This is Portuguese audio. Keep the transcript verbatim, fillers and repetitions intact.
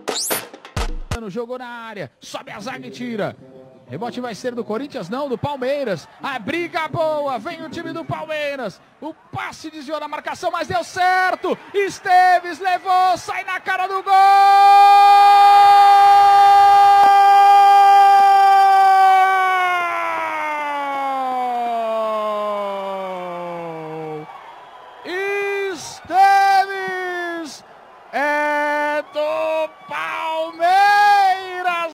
Jogou na área, sobe a zaga e tira. Rebote vai ser do Corinthians, não, do Palmeiras. A briga boa, vem o time do Palmeiras. O passe desviou na marcação, mas deu certo. Esteves levou, sai na cara do gol!